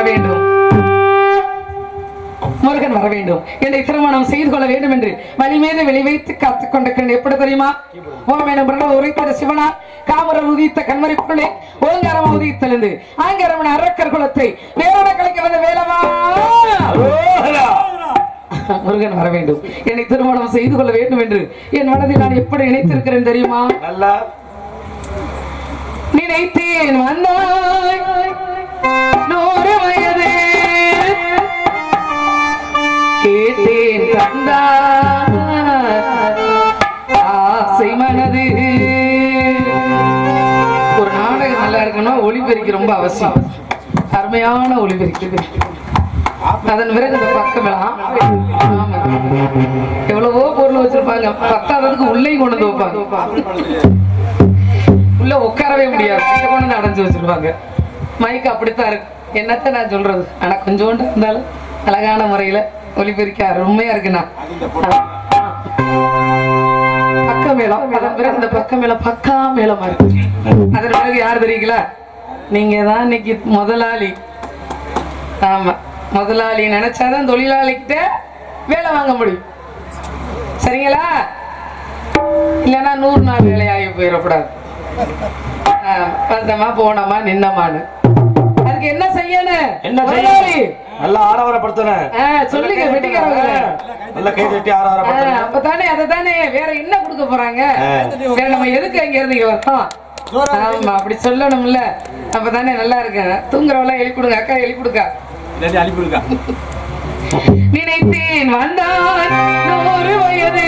வேண்டும், முருகன் வர வேண்டும், என்னை திருமணம் செய்து கொள்ள வேண்டும் என்று வழி மீது வெளிவைத்து காத்துக் கொண்டிருக்கிறேன். எப்படி தெரியுமா? உரைத்த சிவனா காமரர் உதித்த கண்மறை பொருளே ஓங்காரம் உதித்தெழுந்து ஆங்கரமன் அரக்கர் குலத்தை வேறோட கலைக்க வந்த வேலவா முருகன் வர வேண்டும், என்னை திருமணம் செய்து கொள்ள வேண்டும் என்று என் மனதில் நான் எப்படி நினைத்திருக்கிறேன் தெரியுமா? நினைத்தேன் வந்தாய் 100 வயது கேட்டேன் தந்தாய் ஆசை மனது. ஒரு நாடகம் நல்லா இருக்கணும், ஒளிபெருக்கி ரொம்ப அவசியம். அருமையான ஒளிபெருக்குது. அதன் பிறகு இந்த பக்கம் எவ்வளவோ பொருள் வச்சிருப்பாங்க, பத்தாததுக்கு உள்ளேயும் கொண்டு வந்து வைப்பாங்க. உள்ள உட்காரவே முடியாது, கொண்டு வந்து அடைஞ்சு வச்சிருப்பாங்க. மைக்கு அப்படித்தான் இருக்கு. என்னத்த நான் சொல்றது? ஆனா கொஞ்சோண்டு இருந்தாலும் அழகான முறையில ஒளிபெருக்க அருமையா இருக்குண்ணா. பக்க மேளம், அதன் பிறகு இந்த பக்க மேளம் பக்கா மேளமா இருக்கு. அதன் பிறகு யார் தெரியுங்களா? நீங்க தான் இன்னைக்கு முதலாளி. ஆமா, முதலாளி நினைச்சாதான் தொழிலாளிகிட்ட வேலை வாங்க முடியும். சரிங்களா? இல்லைன்னா 100 நாள் வேலையாகி போயிடக்கூடாது. வந்தமா போனோமா நின்னமான்னு அதுக்கு என்ன செய்யணும்? என்ன செய்யணும்? நல்லா ஆரவாரப்படுத்தணும். சொல்லுங்க வெட்டிக்கிறவங்க நல்லா கை தட்டி ஆரவாரப்படுத்தணும். அப்பதானே அததானே வேற என்ன கொடுக்க போறாங்க? வேற நம்ம எதுக்கு அங்க இருந்து இங்க வரோம்? ஆமா, அப்படி சொல்லணும்ல. அப்பதானே நல்லா இருக்கு. தூங்குறவெல்லாம் எழுப்பி கொடுங்க. அக்கா எழுப்பி கொடுக்கா, எழுப்பி கொடுக்கா. நினைத்தேன் வந்தாய் 100 வயது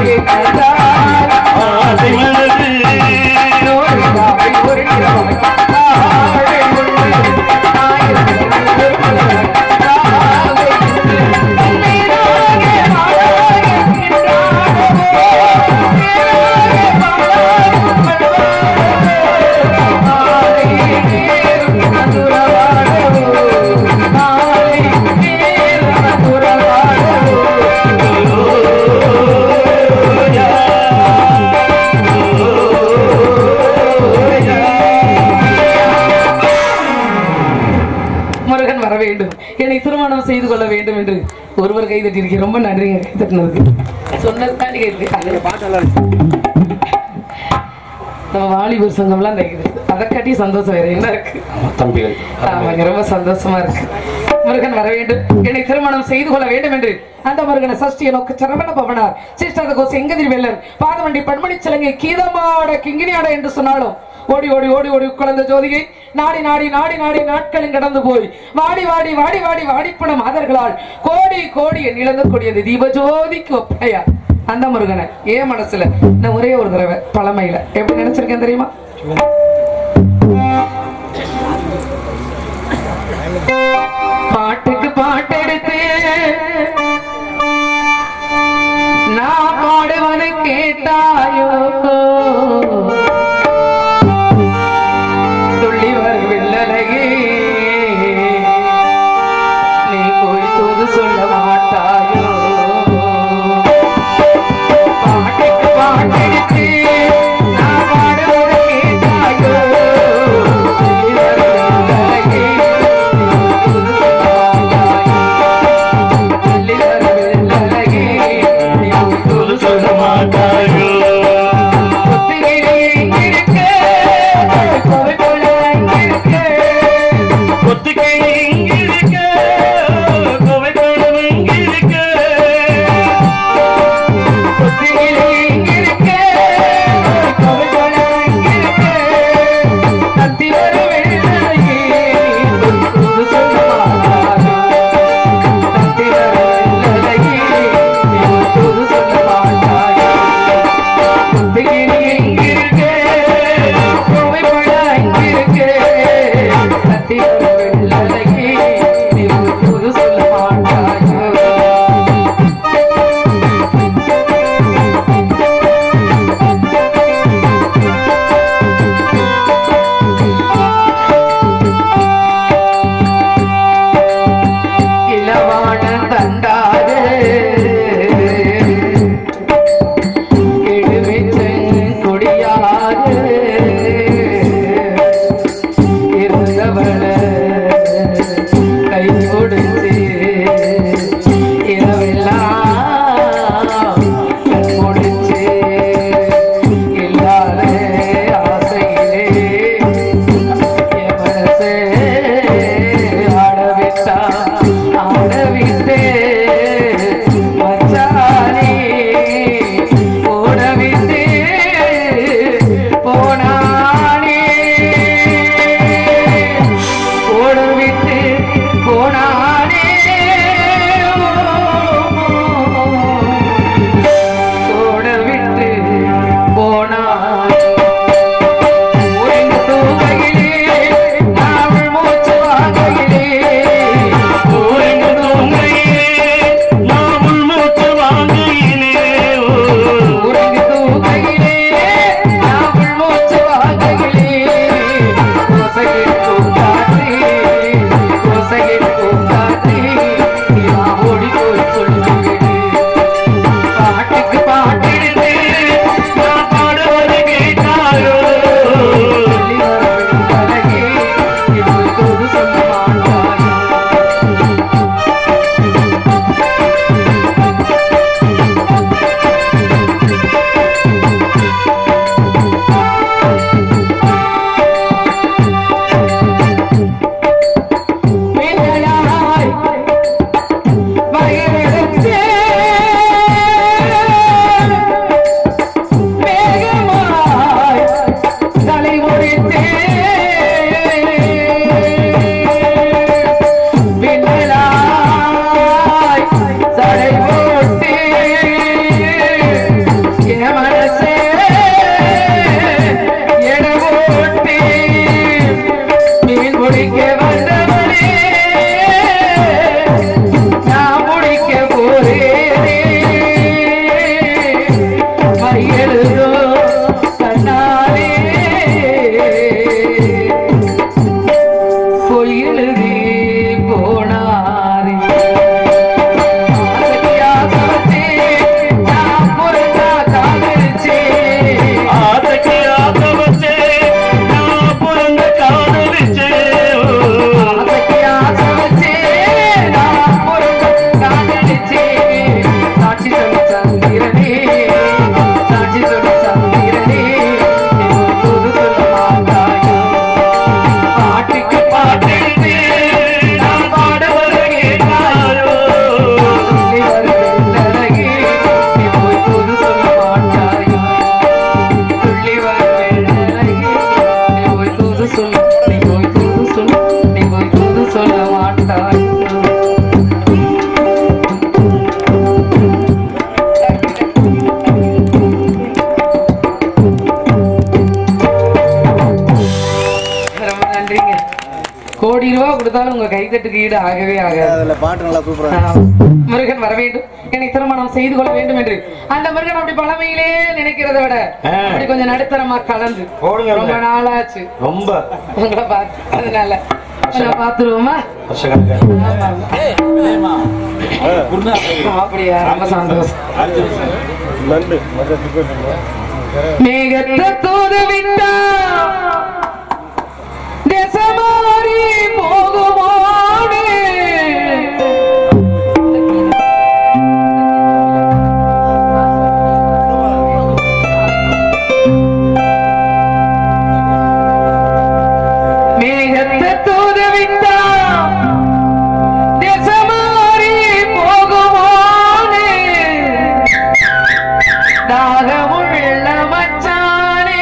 என்னை திருமணம் செய்து கொள்ள வேண்டும் என்று ஒருவர் கை தட்டியிருக்கேன். ரொம்ப நன்றிங்க கை தட்டினதுக்கு. சொன்னது தாண்டி நம்ம வாலிபர் சங்கம்லாம் தைக்குது. அதை கட்டி சந்தோஷம் வேற என்ன இருக்கு தம்பிகள். ரொம்ப சந்தோஷமா இருக்கு. முருகன் வர வேண்டும், என்னை திருமணம் செய்து கொள்ள வேண்டும் என்று அந்த முருகனை சஷ்டியை நோக்கு சரவண பவனார் சிஷ்டாத கோச எங்கதிரி வெள்ளர் பாதமண்டி பண்மணி சிலங்கை கீதமாட கிங்கினியாட என்று சொன்னாலும் ஓடி ஓடி ஓடி ஓடி குழந்தை ஜோதியை நாடி நாடி நாடி நாடி நாட்களும் கடந்து போய் வாடி வாடி வாடி வாடி வாடிப்பன மாதர்களால் கோடி கோடி நிலந்து கொடியது தீப ஜோதிக்கு ஒப்பையா அந்த முருகனை ஏன் மனசுல நான் ஒரே ஒரு தடவை பழமையில எப்படி நினைச்சிருக்கேன் தெரியுமா? பாட்டுக்கு பாட்டெடுத்து நான் பாடுவனை கேட்டாயோ துள்ளி வரும் வெள்ளலகே நீ போய் தூது சொல்ல மாட்டாயோ பாட்டுக்கு பாட்டெடுத்து நான் பாடுவனை கேட்டாயோ துள்ளி வரும் வெள்ளலகே கொடுத்தாலும் உங்க கைத்தட்டுக்கு ஈடு ஆகவே ஆகாது. பாட்டு நல்லா சூப்பரா. முருகன் வர வேண்டும், என்னை திருமணம் செய்து கொள்ள வேண்டும் என்று அந்த முருகன் அப்படி பழமையிலே நினைக்கிறத விட அப்படி கொஞ்சம் நடுத்தரமா கலந்து ரொம்ப நாளாச்சு. ரொம்ப உங்களை பார்த்து அதனால பாத்துருவோமா? அப்படியா? ரொம்ப சந்தோஷம். மேகத்தை தூது விட்டா தேசமாரி போகுமோடு மேகத்தை தூது விட்டா தேசமாரி போகுமோடு தாகமுள்ள மச்சானே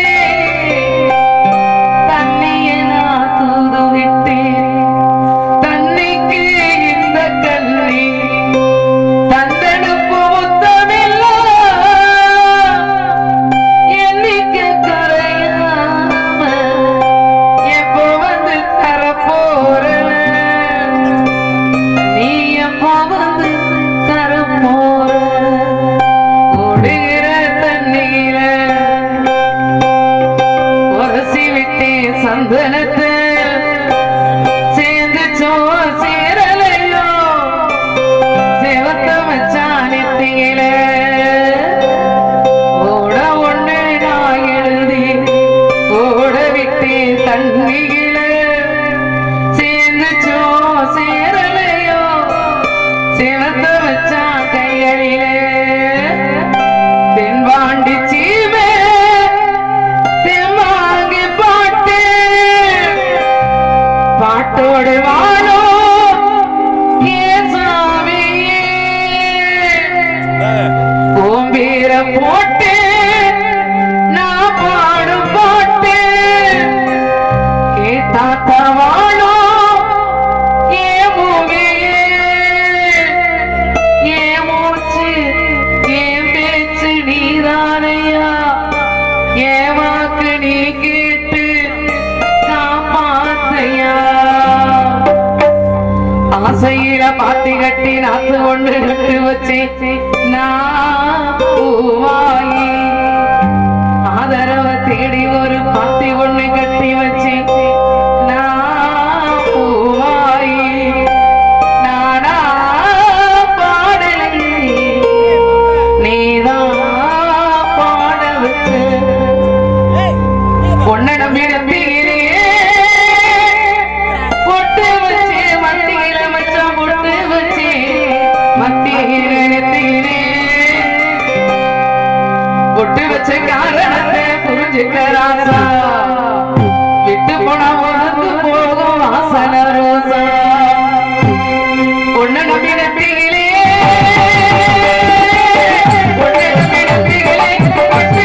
தண்ணியை நான் தூது விட்டேன். தண்ணிக்கு இந்த கண்ணி தந்தெடுப்பு முத்தமில்ல எண்ணிக்க கரையாம எப்போ வந்து தரப்போற நீ எப்போ வந்து தரப்போற ஓடுகிற தண்ணீர உரசி விட்டேன் சந்தனத்தை சேர்ந்து சேரலையோ சேவத்த மச்சானித்தீங்கள ஓட ஒண்ணு நான் எழுதி ஓட விட்டேன் தண்ணீர சேர்ந்து சேரலையோ சேவத்த மச்சான் கைகளிலே தென்பாண்டி சீமே தெம்மாங்கி பாட்டு பாட்டோடு வாழோ ஏன் சாமியே ஓம்பீர போட்டு நான் பாடும் பாட்டு கேட்டாத்தா வாழோ ஏன் மூவியே ஏன் மூச்சு ஏன் பேச்சு நீதானையா ஏன் வாக்கு நீ கேட்டு காப்பாத்தையா ஆசையில பாத்தி கட்டி நாத்து கொண்டு விட்டு வச்சு நான் பூவாயி ஆதரவை தேடி ஒரு பாத்தி ஒண்ணு கட்டி வச்சு நான் பூவாயி நானா பாடலை நீதான் பாட வச்சு பொண்ணை நம்பி நம்பிக்கிறே பொட்டு வச்சு மத்தியில மச்சான் பொட்டு வச்சு மத்தியில நெத்தியிலே பொட்டு வச்ச காரணத்தை புரிஞ்சுக்கிறாரா விட்டு போனா உனக்கு போகும் வாசன ரோசா பொண்ணை நம்பி நம்பிக்கிறே பொண்ணை நம்பி நம்பிக்கிறே பொட்டு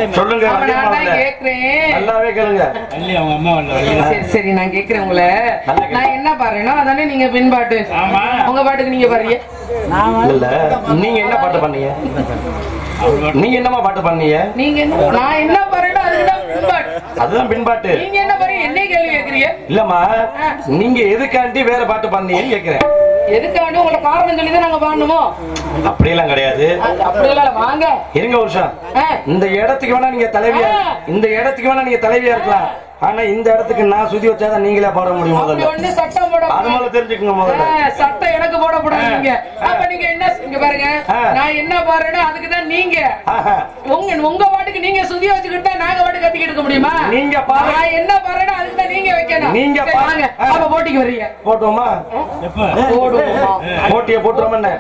சொல்லுங்க. நல்லாவே கேளுங்க. சரி நான் கேக்குறேன் உங்களை. நான் என்ன பாடுறேனோ அதானே நீங்க பின்பாட்டு. உங்க பாட்டுக்கு நீங்க பாடுறீங்க. இல்ல நீங்க என்ன பாட்டு பண்ணீங்க? நீங்க என்னமா பாட்டு பண்ணீங்க? நீங்க நான் என்ன பாடுறேனோ அதுதான் பின்பாட்டு. அதுதான் பின்பாட்டு. நீங்க என்ன பாருங்க என்ன கேள்வி கேக்குறீங்க? இல்லம்மா நீங்க எதுக்காண்டி வேற பாட்டு பண்ணீங்கன்னு கேக்குறேன். எதுக்காண்டி உங்களை காரணம் சொல்லி தான் நாங்க பாடணுமோ? அப்படியெல்லாம் கிடையாது. அப்படியெல்லாம் வாங்க இருங்க ஒரு நிமிஷம். இந்த இடத்துக்கு வேணா நீங்க தலைவியா, இந்த இடத்துக்கு வேணா நீங்க தலைவியா இருக்கலாம். ஆனா இந்த இடத்துக்கு நான் சுத்தி வச்சாதான் நீங்களே பாட முடியும். முதல்ல சட்டம் போட அது முதல்ல தெரிஞ்சுக்கங்க. முதல்ல சட்டம் எனக்கு போடக்கூடாது. அப்ப நீங்க என்ன இங்க பாருங்க, நான் என்ன பாடுறேனோ அதுக்குதான் நீங்க உங்க பாட்டுக்கு நீங்க சுத்தி வச்சுக்கிட்டு நாங்க பாட்டு கட்டிக்கிட்டு இருக்க முடியுமா? நீங்க நான் என்ன பாடுறேனோ அதுக்குதான் நீங்க வைக்கணும். நீங்க பாருங்க. அப்ப போட்டிக்கு வர்றீங்க. போட்டோமா? போடுவோமா? போட்டியை போட்டுறோம். என்ன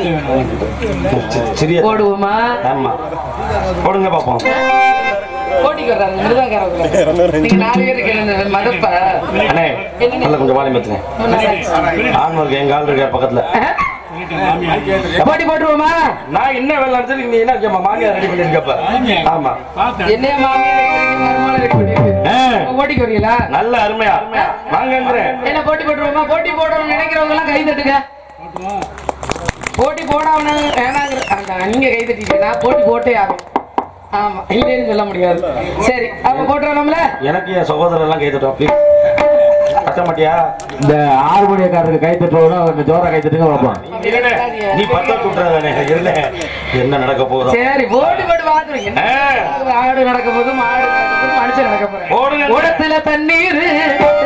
சரியா போடுவோமா? ஆமா போடுங்க பாப்போம். போட்டிக்கு வர்றாங்க மிருதங்காரங்க. நீங்க 4 பேர் கேளுங்க. மதப்ப அண்ணே நல்ல கொஞ்சம் வாலி மத்துனே. ஆன்மருக்கு எங்க ஆள் இருக்க பக்கத்துல. போட்டி போட்டுருவோமா? நான் என்ன வேலை நடந்து நீ என்ன மாமியார் ரெடி பண்ணிருக்கப்ப? ஆமா என்ன மாமியார் ரெடி பண்ணிருக்கு. போட்டிக்கு வரீங்களா? நல்ல அருமையா வாங்கங்கிறேன். என்ன போட்டி போட்டுருவோமா? போட்டி போடணும்னு நினைக்கிறவங்க எல்லாம் கை தட்டுங்க. போட்டி போடாம வேணாங்க. நீங்க கை தட்டிட்டீங்கன்னா போட்டி போட்டே ஆகும். ஆமா இல்லைன்னு சொல்ல முடியாது. சரி அப்ப போட்டுறோம்ல. எனக்கு என் சகோதரர் எல்லாம் கை தட்டுவோம் ப்ளீஸ். கட்ட மாட்டியா? இந்த ஆறுமணியக்காரருக்கு கை தட்டுவோம். ஜோரா கை தட்டுங்க பார்ப்போம். நீ பத்தா சுட்டுறானே இல்ல என்ன நடக்க போதும். சரி போட்டி போட்டு பாத்துருங்க. ஆடு நடக்க போதும், மாடு நடக்க போதும், மனுஷன் நடக்க போறேன். ஓடத்துல தண்ணீர்